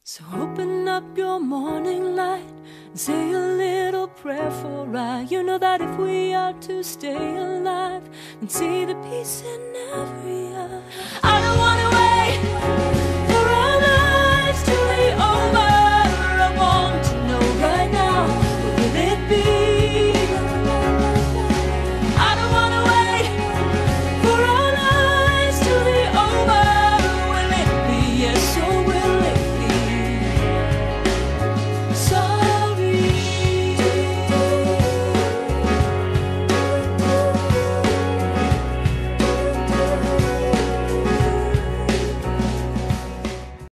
So open up your morning light and say a little prayer for I. You know that if we are to stay alive and see the peace in every